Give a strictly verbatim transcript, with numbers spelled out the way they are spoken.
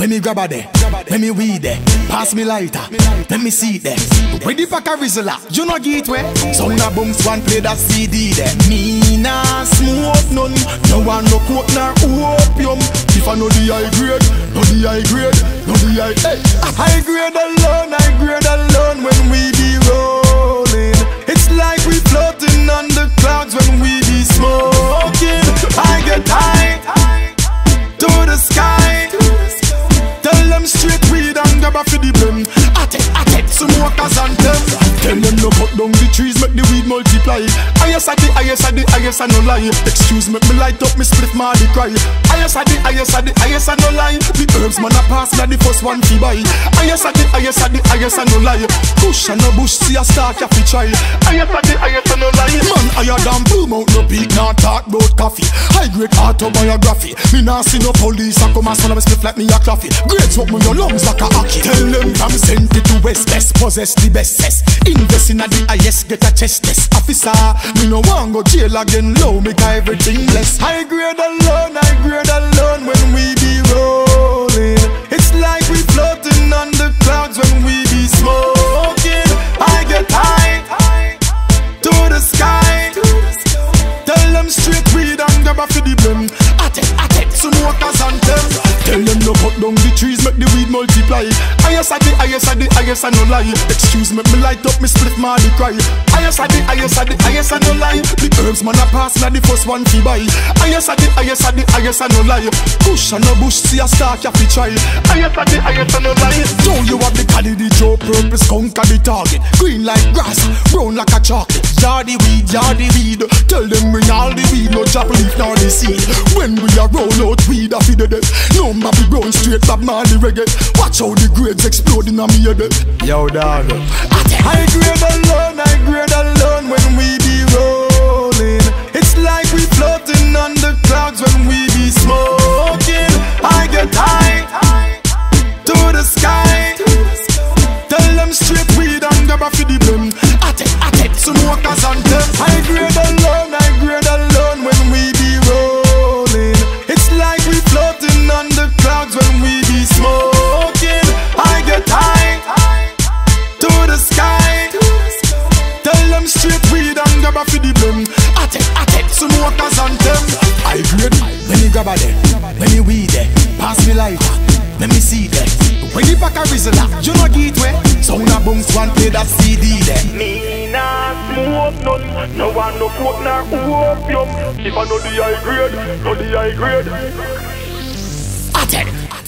When me grab a there, when me weed there, pass me lighter, let me see it there. When the pack a Rizla, you know get where. Sound a bumps one play that C D there. Me nah smoke none, no one no coke nor opium. If I know the high grade, know the high grade, know the high hey. High grade alone, high grade alone when we be rolling. It's like we floating on the clouds when we be smoking. I get high to the sky. Tell them straight weed and grab a for the blem. I take, I take some workers and them. Tell them no cut down the trees, make the weed multiply. I yes I the, I yes I the, I yes I no lie. Excuse me, me light up, me split my the cry. I yes I the, I yes I the, I yes I no lie. The herbs man a pass, na the first one fi buy. I yes I the, I yes I the, I yes I no lie. Push and no bush, see a start ya fi try. I yes I the, I yes I no lie. Man, higher than boom out no peak, nah talk about coffee. High grade autobiography. Me nah see no police, I come and swallow me split like me a coffee. Great smoke me your lungs like a hockey. Tell them from Senti to West, best possess the bestest. Invest in a the highest, get a chest test. Officer, me no want go jail again. Low, make everything less. High grade alone, high grade alone when we be rolling. It's like we floating on the clouds when we be smoking. I get high to the sky. Tell them straight weed and grab a for the blem. I take, I take some workers and them. Tell them no cut down the trees, make the weed multiply. I yes I the, I yes I the, I yes I no lie. Excuse me, me light up, me split my the cry. I yes I the, I yes I the, I yes I no lie. The herbs man a pass, na the first one fi buy. I yes I the, I yes I the, I yes I no lie. Push and no bush, see a start ya fi try. I yes I the, I yes I no lie. Now you have the candidate, your purpose conquer the target. Green like grass, brown like a chocolate. Yardy weed, yardy weed. Tell them bring all the weed, no chop leaf nor the seed. When we a roll out weed, I feed the dead. No Bobby Brown straight Bob Marley reggae. Watch how the grades exploding on me head. Yo dog, high grade alone, high grade alone when we be rolling. It's like we floating on the clouds when we be smoking. I get high to the sky. Tell them straight weed and grab a for the blem. I take, I take some workers and them. High grade alone, high grade alone when we be rolling. It's like we floating on the clouds when we be smoking. I get high to the sky. Tell them straight weed and grab a for the blem. I take, I take some workers and them. I grade when you grab a there, when you weed there, pass me lighter, let me see there. When you pack a Rizla, you know get where. Sound a bumps one play that C D there. Me nah smoke none, no one no coke nor opium. If I know the high grade, know the high grade. I take.